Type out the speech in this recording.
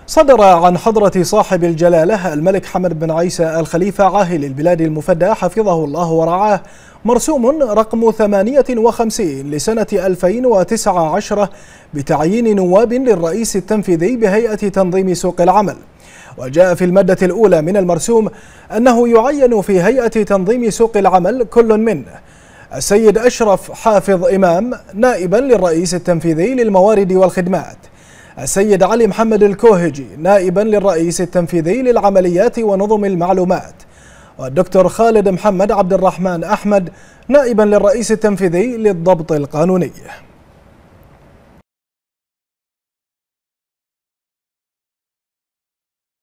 صدر عن حضرة صاحب الجلالة الملك حمد بن عيسى الخليفة عاهل البلاد المفدى حفظه الله ورعاه مرسوم رقم 58 لسنة 2019 بتعيين نواب للرئيس التنفيذي بهيئة تنظيم سوق العمل. وجاء في المادة الأولى من المرسوم أنه يعين في هيئة تنظيم سوق العمل كل من السيد أشرف حافظ إمام نائبا للرئيس التنفيذي للموارد والخدمات، السيد علي محمد الكوهجي نائبا للرئيس التنفيذي للعمليات ونظم المعلومات، والدكتور خالد محمد عبد الرحمن أحمد نائبا للرئيس التنفيذي للضبط القانوني.